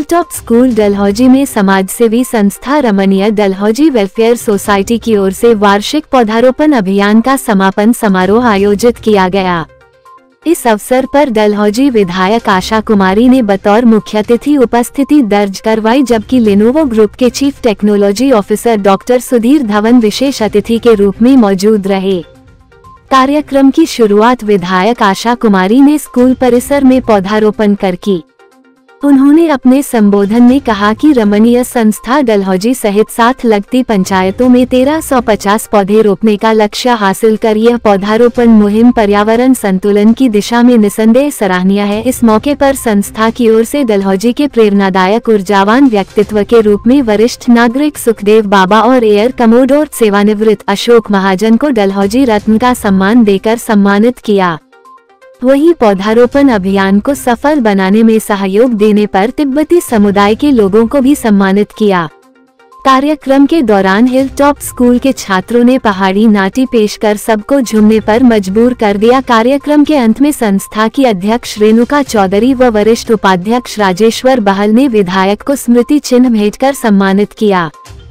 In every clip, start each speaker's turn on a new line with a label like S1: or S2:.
S1: Hilltop school Dalhousie में समाजसेवी संस्था रमणीय डलहौजी वेलफेयर सोसाइटी की ओर से वार्षिक पौधारोपण अभियान का समापन समारोह आयोजित किया गया। इस अवसर पर डलहौजी विधायक आशा कुमारी ने बतौर मुख्य अतिथि उपस्थिति दर्ज करवाई, जबकि लेनोवो ग्रुप के chief technology officer doctor Sudhir Dhawan विशेष अतिथि के रूप में मौजूद रहे। कार्यक्रम की शुरुआत विधायक आशा कुमारी ने स्कूल परिसर में पौधारोपण कर की। उन्होंने अपने संबोधन में कहा कि रमणीय संस्था डलहौजी सहित 7 लगती पंचायतों में 1350 पौधे रोपने का लक्ष्य हासिल कर यह पौधारोपण मुहिम पर्यावरण संतुलन की दिशा में निसंदेह सराहनीय है। इस मौके पर संस्था की ओर से डलहौजी के प्रेरणादायक ऊर्जावान व्यक्तित्व के रूप में वरिष्ठ नागरिक सुखदेव बाबा और एयर कमोडोर सेवानिवृत्त अशोक महाजन को डलहौजी रत्न का सम्मान देकर सम्मानित किया। वहीं पौधारोपण अभियान को सफल बनाने में सहयोग देने पर तिब्बती समुदाय के लोगों को भी सम्मानित किया। कार्यक्रम के दौरान हिलटॉप स्कूल के छात्रों ने पहाड़ी नाटी पेश कर सबको झूमने पर मजबूर कर दिया। कार्यक्रम के अंत में संस्था की अध्यक्ष रेणुका चौधरी व वरिष्ठ उपाध्यक्ष राजेश्वर बहल ने विधायक को स्मृति चिन्ह भेंटकर सम्मानित किया।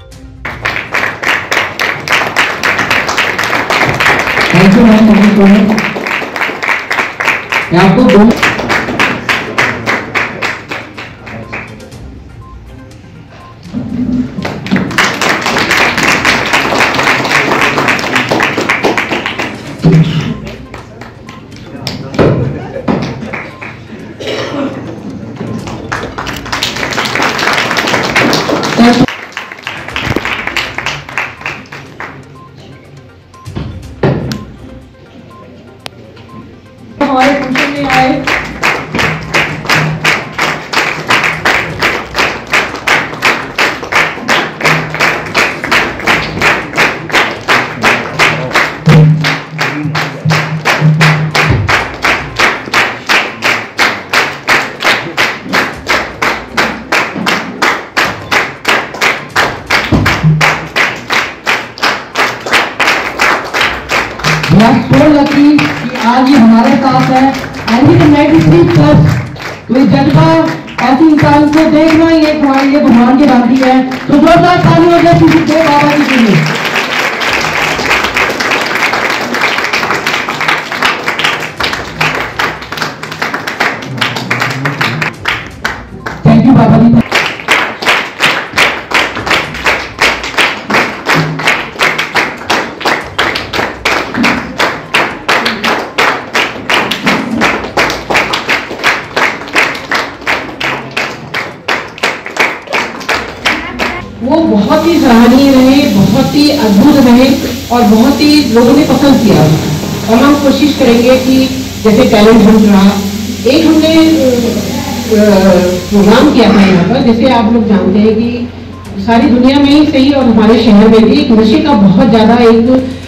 S2: आपको हमारे फंक्शन में आए आज ये हमारे साथ है। तो इस जज्बा ऐसी इंसान को देखना ये भगवान की राशि है। तो जोरदार ताली हो जाए सुखदेव बाबा जी के लिए। थैंक यू बाबा जी। वो बहुत ही सराहनीय रहे, बहुत ही अद्भुत रहे और बहुत ही लोगों ने पसंद किया। और हम कोशिश करेंगे कि जैसे टैलेंट हंट रहा, एक हमने प्रोग्राम किया था यहाँ पर। जैसे आप लोग जानते हैं कि सारी दुनिया में ही सही और हमारे शहर में भी एक नशे का बहुत ज्यादा एक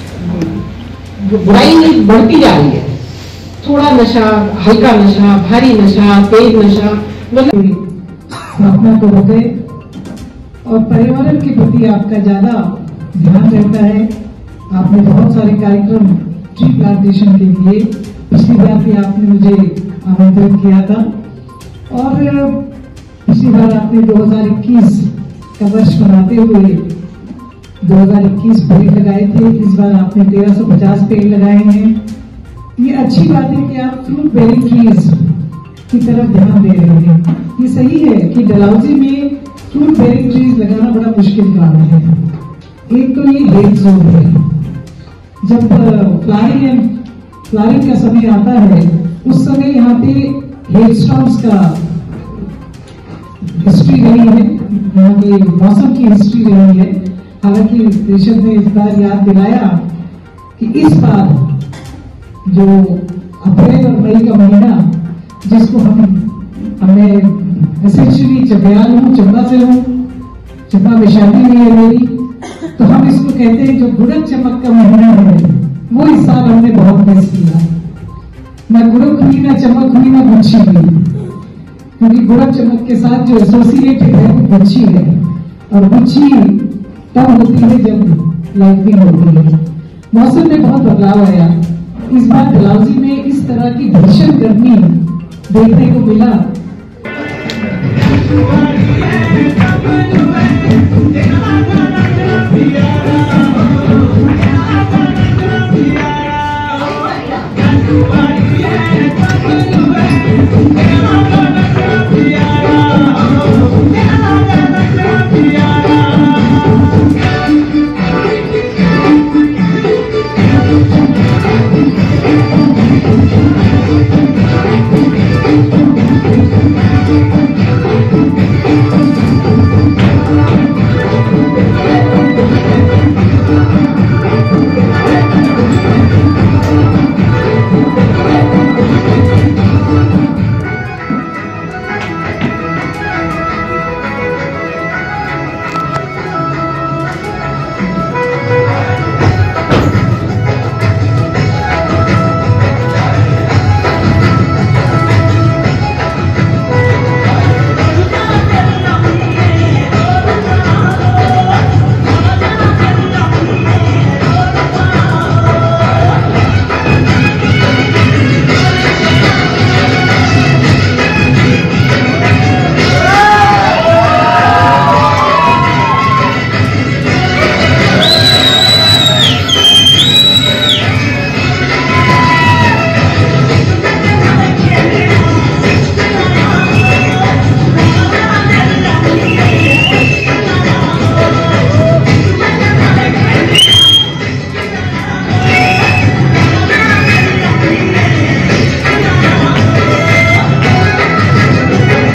S2: बुराई बढ़ती जा रही है। थोड़ा नशा, हल्का नशा, भारी नशा, तेज नशा, मतलब
S3: स्थापना को रोके और पर्यावरण के प्रति आपका ज्यादा ध्यान रहता है। आपने बहुत सारे कार्यक्रम ट्री प्लांटेशन के लिए पिछली बार भी आपने मुझे आमंत्रित किया था और पिछली बार आपने 2021 का वर्ष मनाते हुए 2021 पेड़ लगाए थे। इस बार आपने 1350 पेड़ लगाए हैं। ये अच्छी बात है कि आप फ्रूट बेरिंग ट्रीज की तरफ ध्यान दे रहे हैं। ये सही है कि डलहौजी में फ्रूट बेरिंग ट्रीज लगाना बड़ा मुश्किल काम है। एक तो ये हेट जोन है, जब फ्लावरिंग का समय आता है उस समय यहाँ पे हेट स्टॉर्म्स का हिस्ट्री रही है, यहाँ के मौसम की हिस्ट्री रही है। हालांकि प्रेषद ने इस बार याद दिलाया कि इस बार जो अप्रैल और मई का महीना, जिसको हमने एसेंशियली चंबयाल हूँ, चंबा से हूँ, चंबा में शादी हुई है मेरी, तो हम इसको कहते हैं जो गुड़क चमक का महीना है, वो इस साल हमने बहुत मिस किया। न गुड़क हुई, न चमक हुई, न गुच्छी हुई, क्योंकि गुड़क चमक के साथ जो एसोसिएटेड है वो गुच्छी है और गुच्छी तब होती है जब लाइटनिंग होती है। मौसम में बहुत बदलाव आया। इस बार डलहौजी में इस तरह की भीषण गर्मी देखने को मिला।
S4: Yeah.